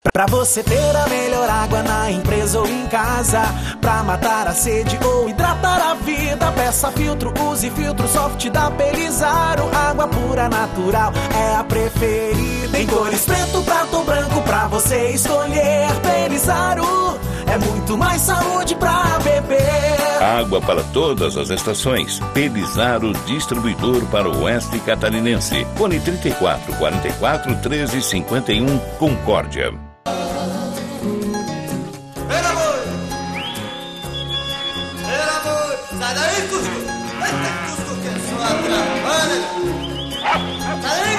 Pra você ter a melhor água na empresa ou em casa, pra matar a sede ou hidratar a vida, peça filtro, use filtro soft da Pelizaro. Água pura, natural, é a preferida. Em cores preto, prato, branco, pra você escolher. Pelizaro é muito mais saúde pra beber. Água para todas as estações. Pelizaro, distribuidor para o oeste catarinense. Fone 34 44 13 51, Concórdia. Sai daí, Cusco! Eita, Cusco, que só atrapalha! Sai daí,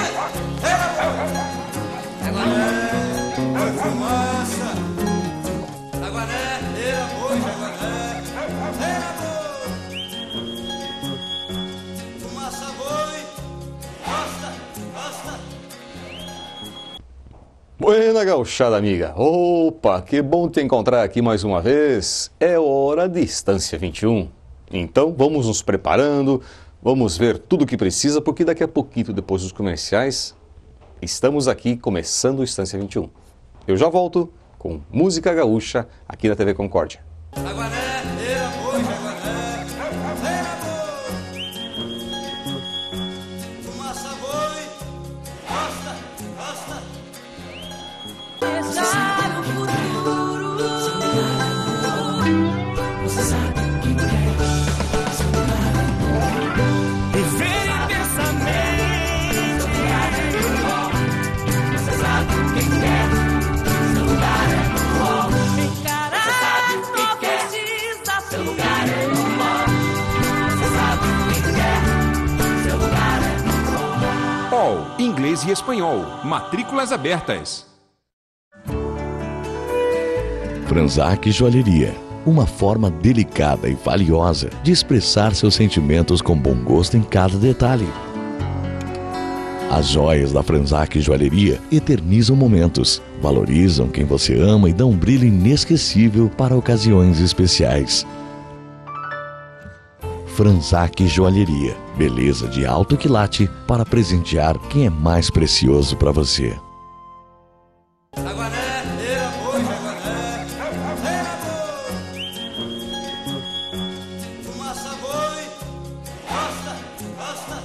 Jaguaré, fumaça! Jaguaré, eira, boi, Jaguaré! Eira, boi! Fumaça, boi! Costa, costa! Buena gauchada, amiga. Opa, que bom te encontrar aqui mais uma vez. É hora de Estância 21. Então, vamos nos preparando, vamos ver tudo o que precisa, porque daqui a pouquinho, depois dos comerciais, estamos aqui começando o Estância 21. Eu já volto com música gaúcha aqui na TV Concórdia. Jaguaré, eira, boi, Jaguaré! Eira, boi! Fumaça, boi! Costa, costa! Deixar o futuro. Você sabe quem quer. Viver intensamente. Você sabe quem quer. Seu lugar é no hall. Encarar novos desafios. Seu lugar é no hall. Você sabe quem quer. Seu lugar é no hall. Hall, inglês e espanhol. Matrículas abertas. Franzac Joalheria, uma forma delicada e valiosa de expressar seus sentimentos com bom gosto em cada detalhe. As joias da Franzac Joalheria eternizam momentos, valorizam quem você ama e dão um brilho inesquecível para ocasiões especiais. Franzac Joalheria, beleza de alto quilate para presentear quem é mais precioso para você. Jaguaré, eira, boi, Jaguaré! Eira, boi! Fumaça, boi! Costa, costa!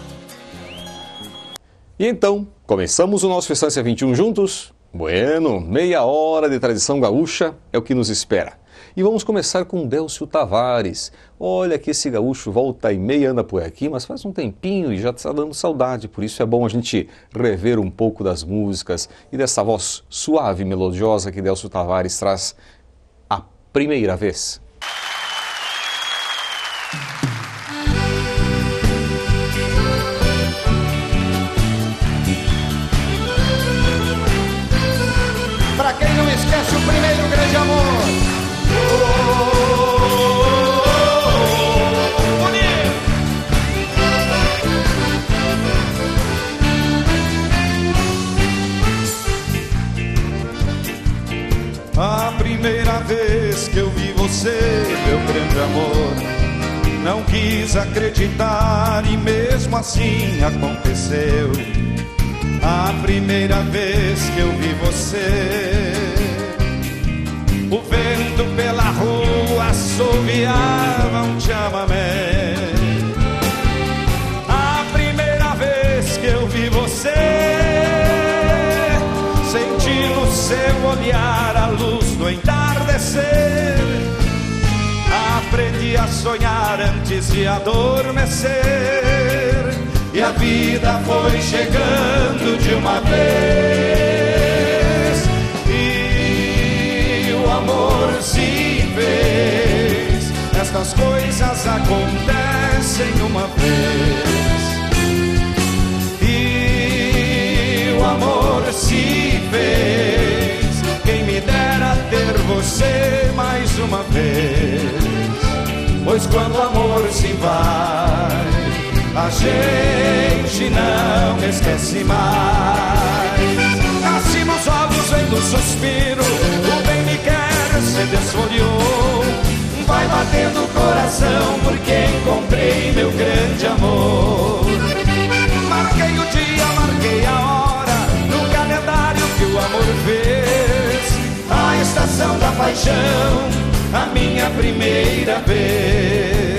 E então, começamos o nosso Estância 21 juntos? Bueno, meia hora de tradição gaúcha é o que nos espera. E vamos começar com Délcio Tavares. Olha que esse gaúcho volta e meia anda por aqui, mas faz um tempinho e já está dando saudade. Por isso é bom a gente rever um pouco das músicas e dessa voz suave e melodiosa que Délcio Tavares traz a primeira vez. Pra quem não esquece o primeiro grande amor. A primeira vez que eu vi você, meu grande amor, não quis acreditar e mesmo assim aconteceu. A primeira vez que eu vi você, o vento pela rua assoviava um chamamé. A primeira vez que eu vi você, senti no seu olhar a luz do entardecer. Aprendi a sonhar antes de adormecer, e a vida foi chegando de uma vez, e o amor se fez. Estas coisas acontecem uma vez, e o amor se fez. Quem me dera ter você mais uma vez, pois quando o amor se vai, a gente não esquece mais. Nasci nos olhos vendo o suspiro, o bem me quer se desfolhou. Vai batendo o coração porque encontrei meu grande amor. Marquei o dia, marquei a hora, no calendário que o amor fez. paixão, a minha primeira vez.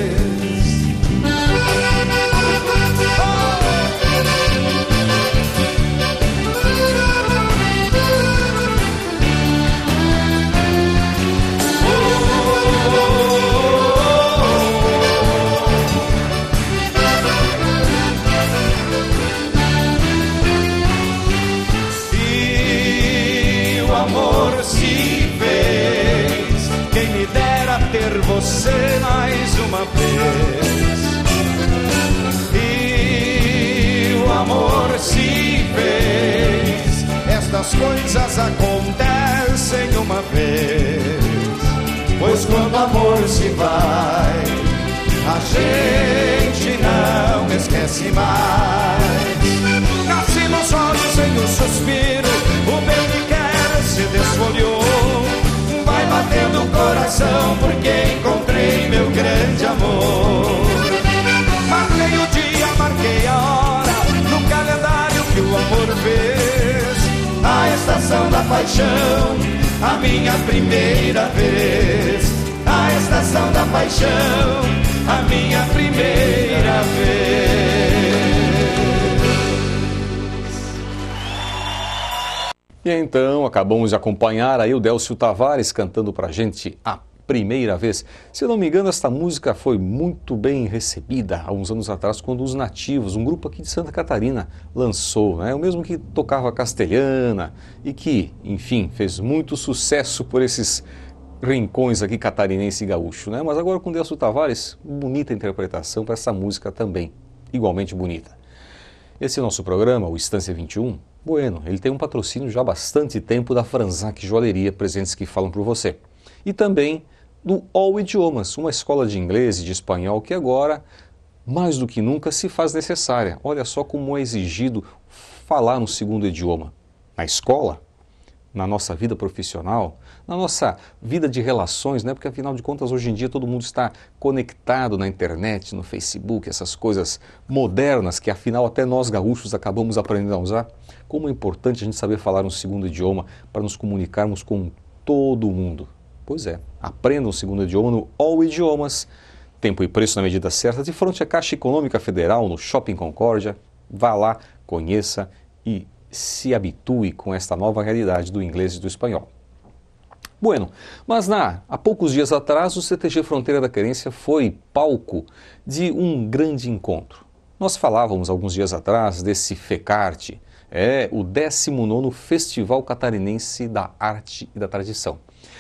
Ter você mais uma vez. E o amor se fez. Estas coisas acontecem uma vez. Pois quando o amor se vai, a gente não esquece mais. Nasci nos olhos sem um suspiro, o bem que quer se desfolhou. Vai batendo o coração porque encontrei meu grande amor. Marquei o dia, marquei a hora no calendário que o amor fez. A estação da paixão, a minha primeira vez. A estação da paixão, a minha primeira vez. E então, acabamos de acompanhar aí o Délcio Tavares cantando pra gente A Primeira Vez. Se eu não me engano, esta música foi muito bem recebida há uns anos atrás, quando os Nativos, um grupo aqui de Santa Catarina, lançou, né? O mesmo que tocava castelhana e que, enfim, fez muito sucesso por esses rincões aqui catarinense e gaúcho, né? Mas agora com o Délcio Tavares, bonita interpretação para essa música também, igualmente bonita. Esse é o nosso programa, o Estância 21. Bueno, ele tem um patrocínio já há bastante tempo da Franzak Joalheria, presentes que falam por você. E também do All Idiomas, uma escola de inglês e de espanhol que agora, mais do que nunca, se faz necessária. Olha só como é exigido falar no segundo idioma. Na escola, na nossa vida profissional, na nossa vida de relações, né? Porque afinal de contas hoje em dia todo mundo está conectado na internet, no Facebook, essas coisas modernas que afinal até nós gaúchos acabamos aprendendo a usar. Como é importante a gente saber falar um segundo idioma para nos comunicarmos com todo mundo. Pois é, aprenda um segundo idioma no All Idiomas, tempo e preço na medida certa, de frente à Caixa Econômica Federal, no Shopping Concórdia. Vá lá, conheça e se habitue com esta nova realidade do inglês e do espanhol. Bueno, mas há poucos dias atrás o CTG Fronteira da Querência foi palco de um grande encontro. Nós falávamos alguns dias atrás desse FECARTE, o 19º Festival Catarinense da Arte e da Tradição.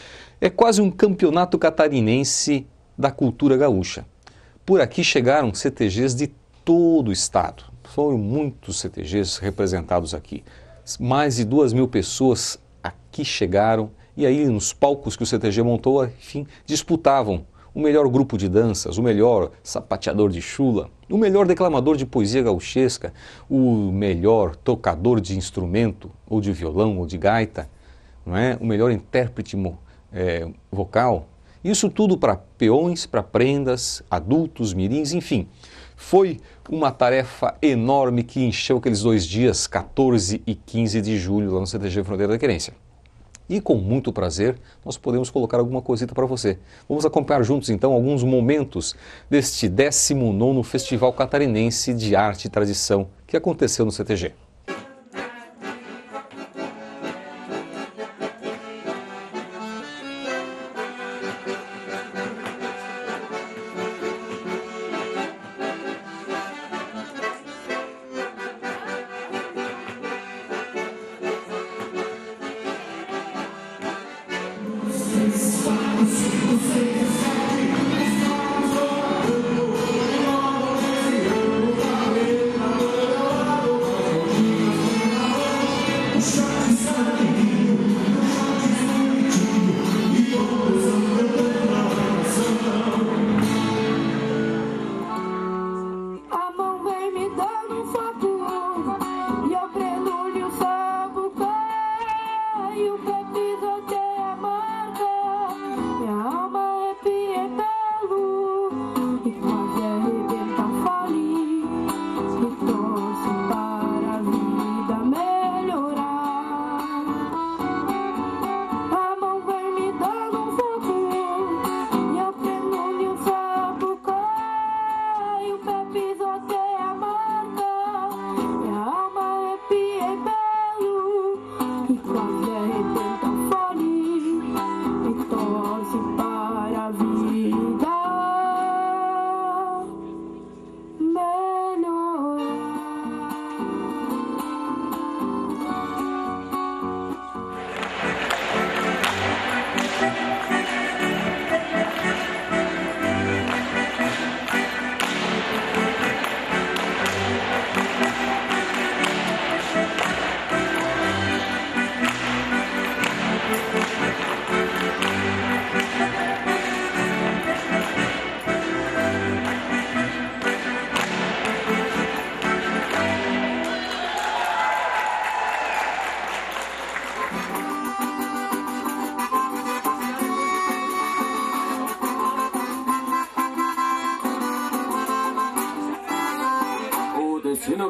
É quase um campeonato catarinense da cultura gaúcha. Por aqui chegaram CTGs de todo o estado. Foram muitos CTGs representados aqui. Mais de 2.000 pessoas aqui chegaram e aí nos palcos que o CTG montou, enfim, disputavam o melhor grupo de danças, o melhor sapateador de chula, o melhor declamador de poesia gauchesca, o melhor tocador de instrumento, ou de violão, ou de gaita, não é? O melhor intérprete vocal. Isso tudo para peões, para prendas, adultos, mirins, enfim. Foi uma tarefa enorme que encheu aqueles 2 dias, 14 e 15 de julho, lá no CTG Fronteira da Querência. E com muito prazer, nós podemos colocar alguma coisita para você. Vamos acompanhar juntos, então, alguns momentos deste 19º Festival Catarinense de Arte e Tradição que aconteceu no CTG.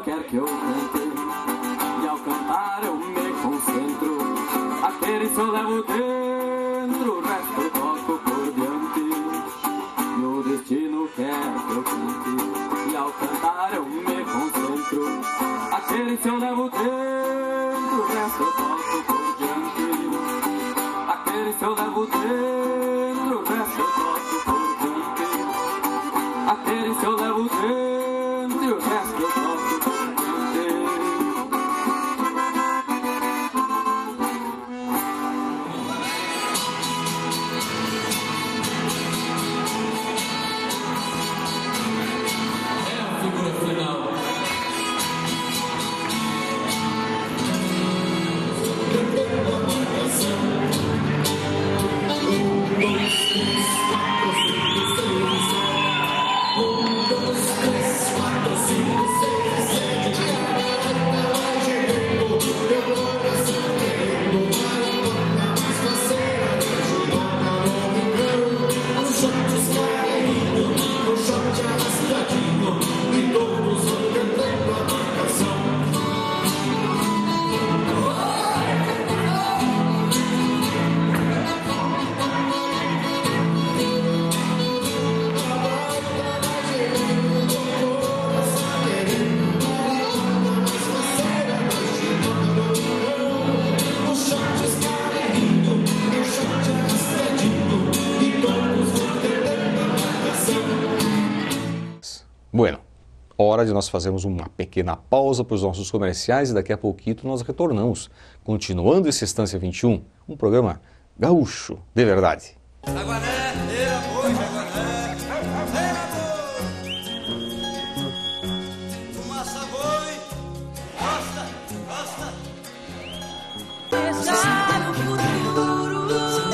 quer que eu cante, e ao cantar eu me concentro. Aquele se eu levo dentro, o resto eu toco por diante. E o destino quer que eu cante, e ao cantar eu me concentro. Aquele se eu levo dentro, o resto eu toco por diante. Aquele se eu levo dentro, o resto eu toco por diante. Aquele se eu levo dentro, e o resto eu toco por diante. Bueno, hora de nós fazermos uma pequena pausa para os nossos comerciais e daqui a pouquinho nós retornamos, continuando esse Estância 21, um programa gaúcho de verdade. Deixar o futuro.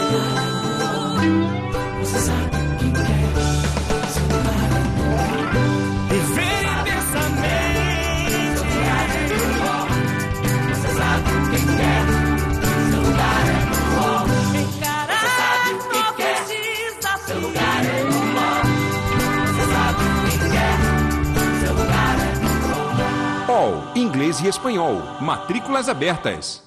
Você sabe o que quer. Viver intensamente. Você sabe o que quer. Seu lugar é no ó. Encarar o que precisa. Seu lugar é no ó. Você sabe o que quer. Seu lugar é no ó. All, inglês e espanhol. Matrículas abertas.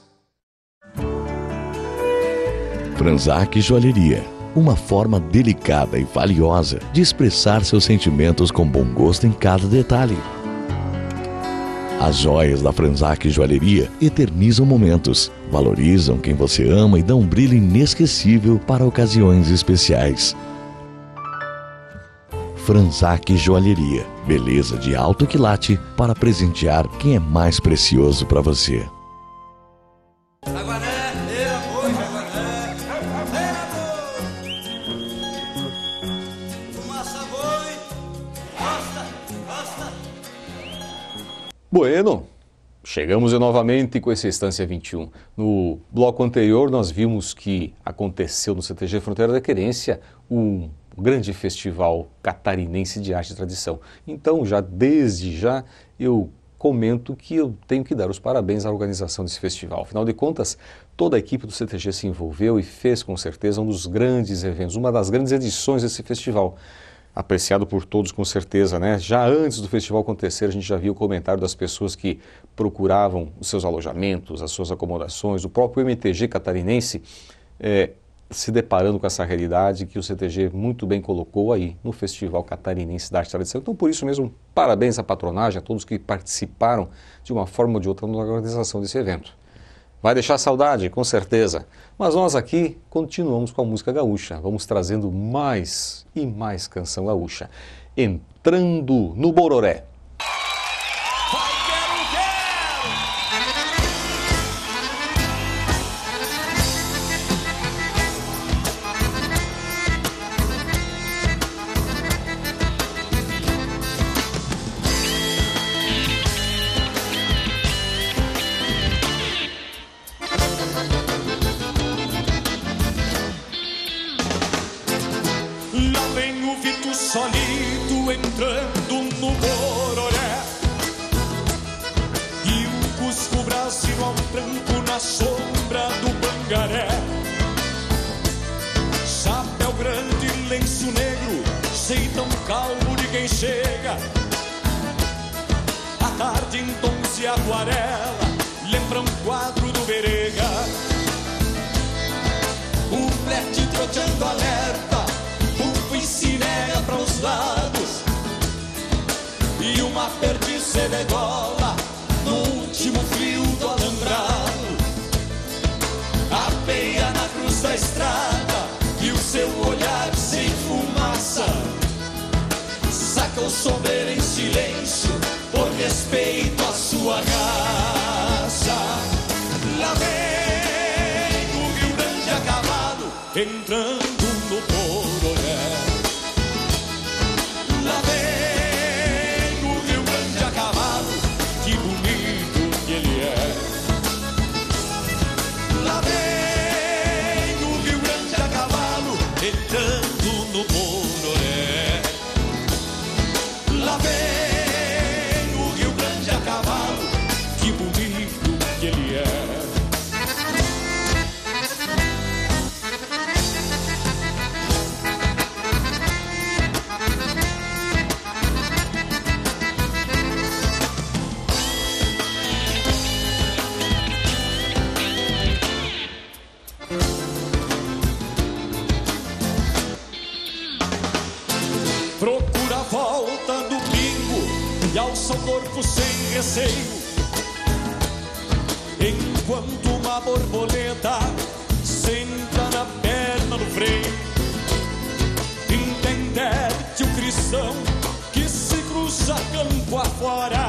Franzak Joalheria, uma forma delicada e valiosa de expressar seus sentimentos com bom gosto em cada detalhe. As joias da Franzak Joalheria eternizam momentos, valorizam quem você ama e dão um brilho inesquecível para ocasiões especiais. Franzak Joalheria, beleza de alto quilate para presentear quem é mais precioso para você. Bueno, chegamos novamente com essa Estância 21. No bloco anterior nós vimos que aconteceu no CTG Fronteira da Querência um grande festival catarinense de arte e tradição. Então, desde já, eu comento que eu tenho que dar os parabéns à organização desse festival. Afinal de contas, toda a equipe do CTG se envolveu e fez com certeza um dos grandes eventos, uma das grandes edições desse festival. Apreciado por todos com certeza, né? Já antes do festival acontecer, a gente já viu o comentário das pessoas que procuravam os seus alojamentos, as suas acomodações, o próprio MTG catarinense se deparando com essa realidade que o CTG muito bem colocou aí no Festival Catarinense da Arte e Tradição. Então, por isso mesmo, parabéns à patronagem, a todos que participaram de uma forma ou de outra na organização desse evento. Vai deixar saudade, com certeza. Mas nós aqui continuamos com a música gaúcha. Vamos trazendo mais e mais canção gaúcha. Entrando no Bororé. Solito entrando no Bororé, e o Cusco Brasil ao tranco na sombra do Bangaré. Chapéu grande, lenço negro, sei tão calmo de quem chega. A tarde inteira aquarela lembra um quadro do Verega. O flerte troteando alerta, bufo e sirene para os lados, e uma perdiz se degola no último fio do alambrado. Apeia na cruz da estrada e o seu olhar sem fumaça saca o sombreiro em silêncio por respeito à sua raça. Lá vem o Rio Grande a cavalo entrando no Bororé. Lá vem o Rio Grande a cavalo, que bonito que ele é. Lá vem o Rio Grande a cavalo entrando no Bororé. Lá vem o Rio Grande a cavalo, que bonito que ele é. Procura a volta do bingo e alça o corpo sem receio, enquanto uma borboleta senta na perna do freio. Entendete o cristão que se cruza campo afora,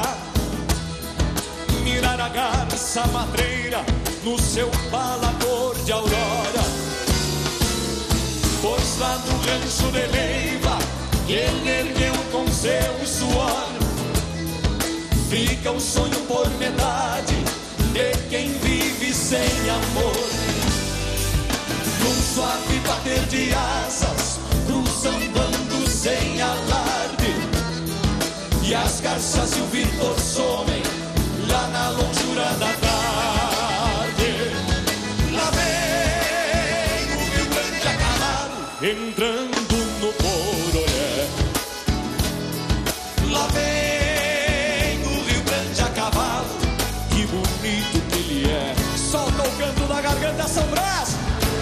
mirar a garça madreira no seu palador de aurora. Pois lá no rancho de Leiva que ele ergueu com seu suor, fica o sonho por metade de quem vive sem amor. Num suave bater de asas, cruzam bandos sem alarde, e as garças e o Vitor somem lá na longura da tarde. Lá vem o Rio Grande a cavalo entrando no Bororé. Lá vem o Rio Grande a cavalo, que bonito que ele é. Solta o canto da garganta, São Brás.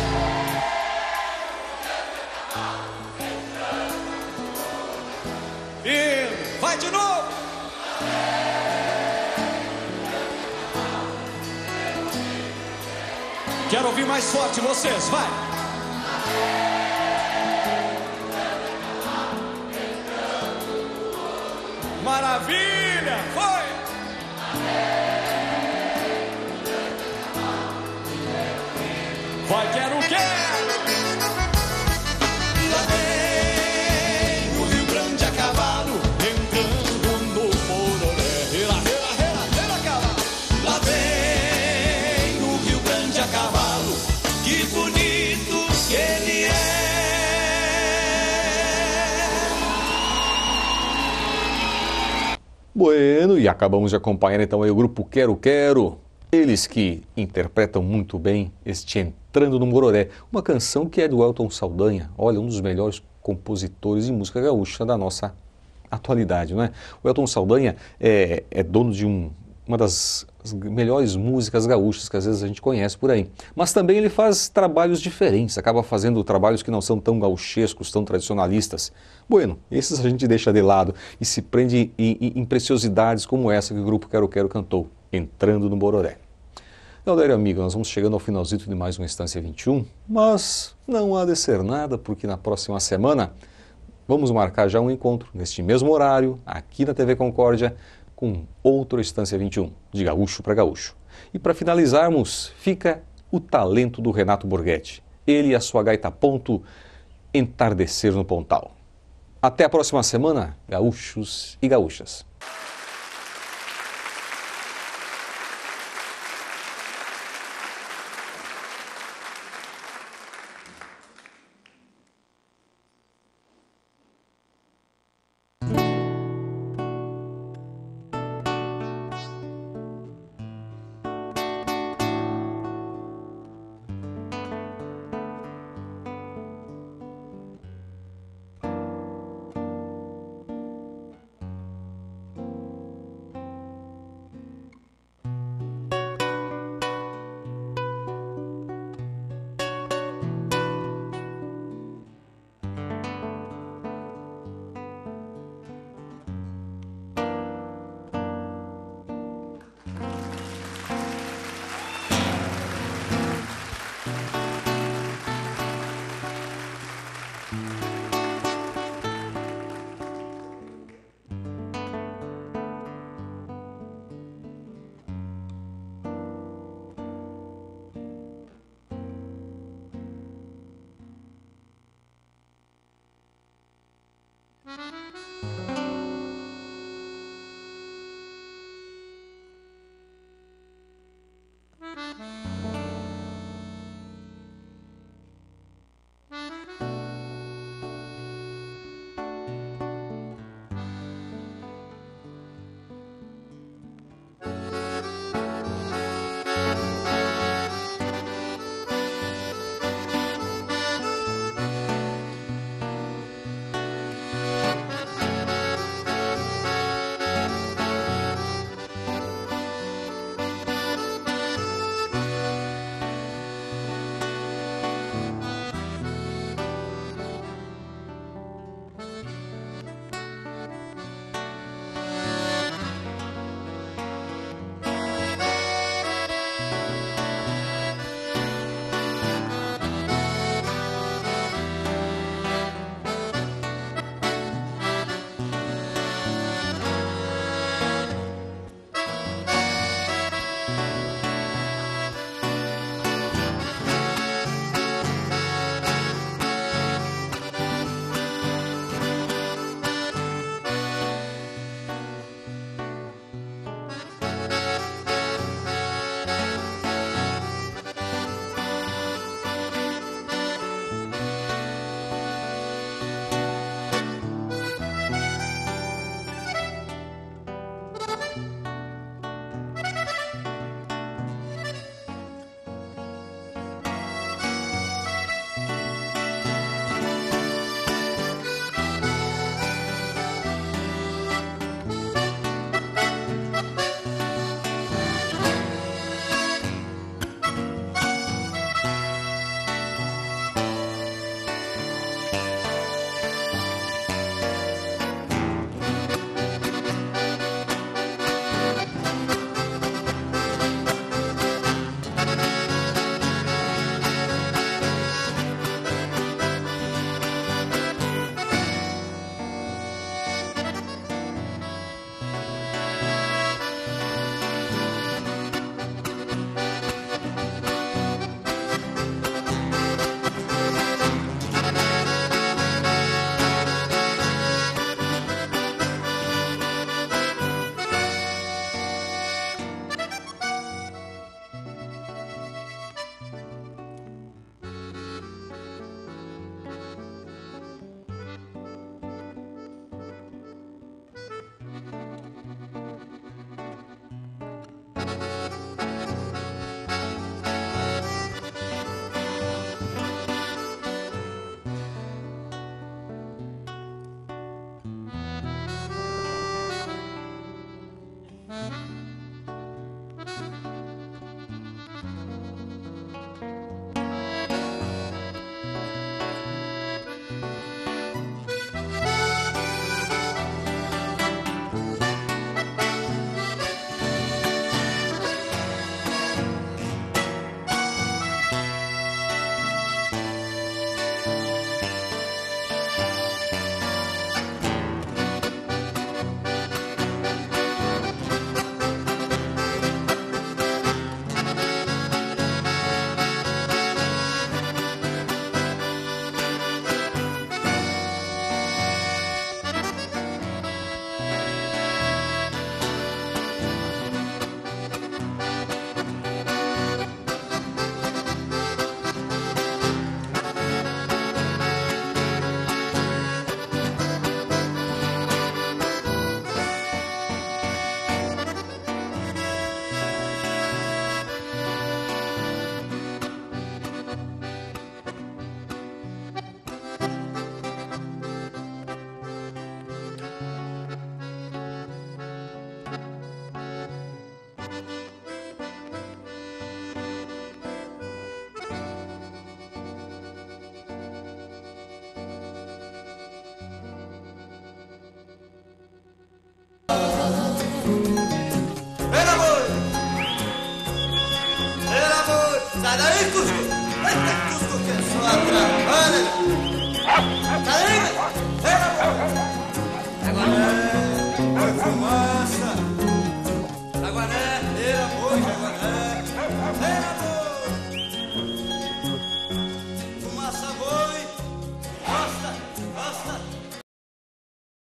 E vai de novo. Quero ouvir mais forte vocês, vai. Maravilha, foi! Vai, quero! Lá vem o Rio Grande a cavalo, entrando no Bororé. Rela, rela, rela, rela, cavalo. Lá vem o Rio Grande a cavalo, que bonito que ele é. Bueno, e acabamos de acompanhar então aí o grupo Quero Quero, eles que interpretam muito bem este Entrando no Bororé, uma canção que é do Elton Saldanha, olha, um dos melhores compositores de música gaúcha da nossa atualidade, não é? O Elton Saldanha é dono de uma das melhores músicas gaúchas que às vezes a gente conhece por aí, mas também ele faz trabalhos diferentes, acaba fazendo trabalhos que não são tão gauchescos, tão tradicionalistas. Bueno, esses a gente deixa de lado e se prende em preciosidades como essa que o grupo Quero Quero cantou, Entrando no Bororé. Galera, amigo, nós vamos chegando ao finalzinho de mais uma Estância 21, mas não há de ser nada, porque na próxima semana vamos marcar já um encontro, neste mesmo horário, aqui na TV Concórdia, com outro Estância 21, de gaúcho para gaúcho. E para finalizarmos, fica o talento do Renato Borghetti, ele e a sua gaita ponto, Entardecer no Pontal. Até a próxima semana, gaúchos e gaúchas.